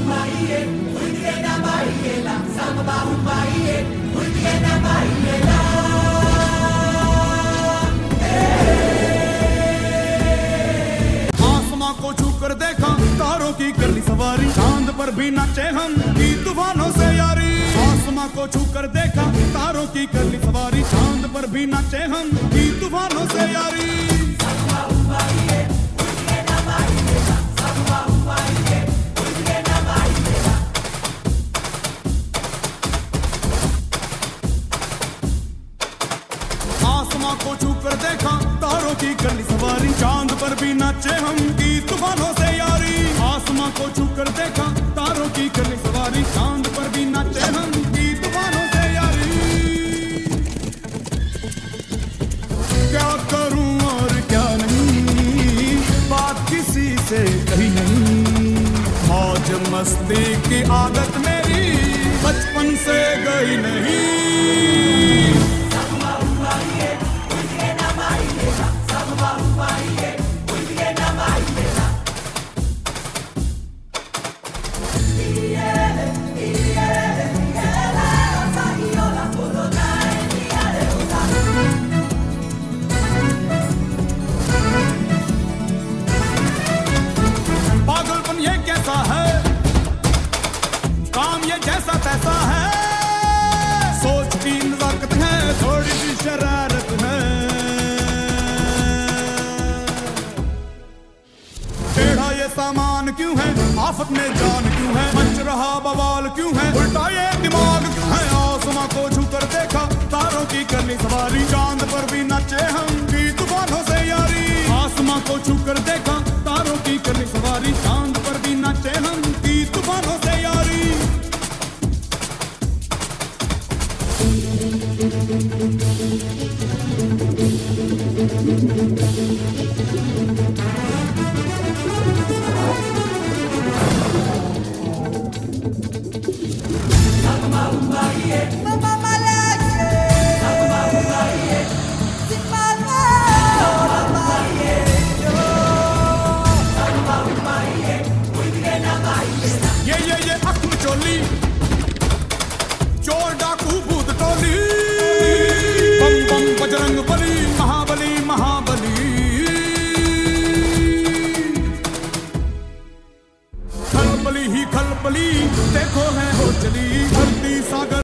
आसमां को छूकर देखा तारों की कर ली सवारी, चांद पर भी नाचे हम की तूफानों से यारी। आसमां को छूकर देखा तारों की कर ली सवारी, चांद पर भी नाचे हम की तूफानों से यारी। आसमां को छूकर देखा तारों की कर ली सवारी, चांद पर भी नाचे हम की तूफानों से यारी। आसमां को छूकर देखा तारों की कर ली सवारी, चांद पर भी नाचे हम की तूफानों से यारी। क्या करूं और क्या नहीं, बात किसी से कही नहीं। मौज मस्ती की आदत मेरी बचपन से गई नहीं। पागलपन ये कैसा है, काम ये जैसा तैसा है, सोच की नजाकत है, थोड़ी सी शरारत है। टेढ़ा ये सामान क्यों है, आफत में जान क्यों है, मच रहा बवाल क्यों है, उल्टा ये दिमाग क्यों है। आसमां को छूकर देखा तारों की कर ली सवारी, चांद पर भी नाचे हम की तूफानों से यारी। आसमां को छूकर देखा तारों की कर ली सवारी, चांद पर